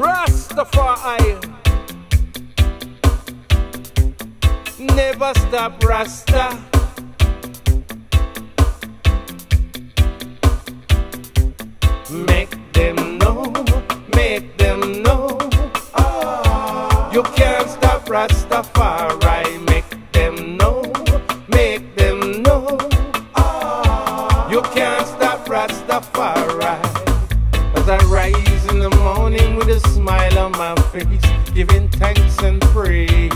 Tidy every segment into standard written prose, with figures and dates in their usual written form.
Rastafari, never stop Rasta. Make them know, make them know. You can't stop Rastafari. Make them know, make them know. You can't stop Rastafari. As I rise in the morning with a smile on my face, giving thanks and praise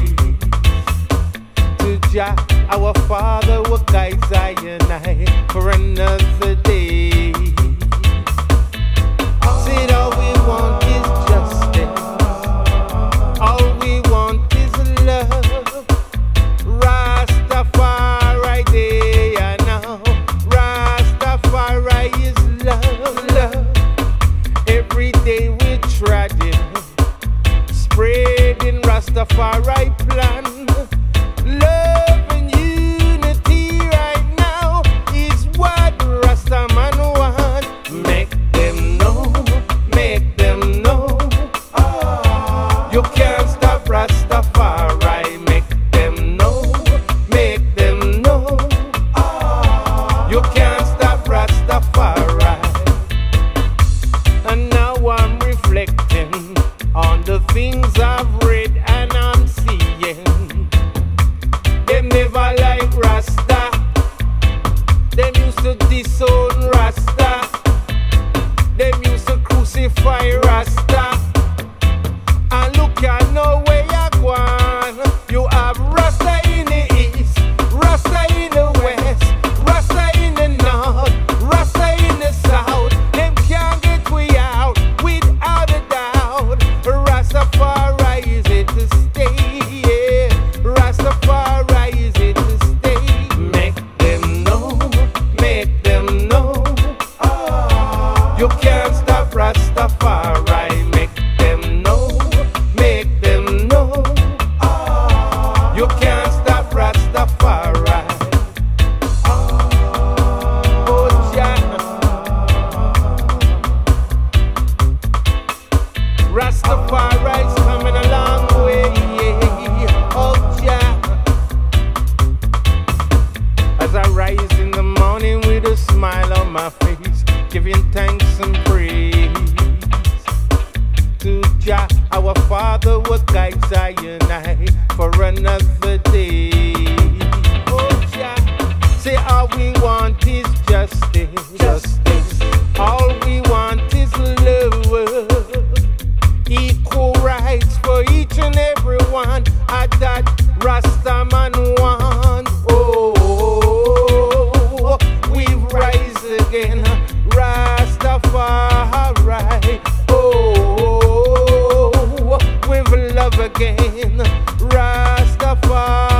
to Jah, our Father, who guides I and I for another day. Said all we want is justice, all we want is love. Rastafari day and now, Rastafari is love, love. Every day we're treading, spreading Rastafari plan. Love and unity right now is what Rastaman want. Make them know, make them know. You can't stop Rastafari. Make them know, make them know. You can't stop Rastafari. And now I'm reflecting on the things I've read and I'm seeing. Them never like Rasta. Them used to disown Rasta. Them used to crucify Rasta. And look at now where you're going. You have Rasta in the east, Rasta in the west, Rasta in the north, Rasta in the south. Them can't get we out without a doubt. Rastafari is here to stay. Yeah. Rastafari is here to stay. Make them know, make them know. You can't stop Rastafari. Make them know, make them know. You can't stop Rastafari. Oh, Jah. Rastafari's coming a long way. Oh, Jah. As I rise in the morning with a smile on my face, giving thanks and praise to Jah, our Father, what guides I and I for another day. Oh, Jah, say all we want is justice, justice. All we want is love, equal rights for each and every one. I that Rastaman want. Oh, we've rise again, Rastafari. Oh, with love again, Rastafari.